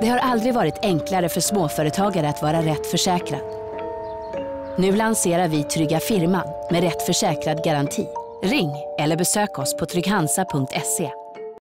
Det har aldrig varit enklare för småföretagare att vara rätt försäkrad. Nu lanserar vi Trygga Firman med rätt försäkrad garanti. Ring eller besök oss på trygghansa.se.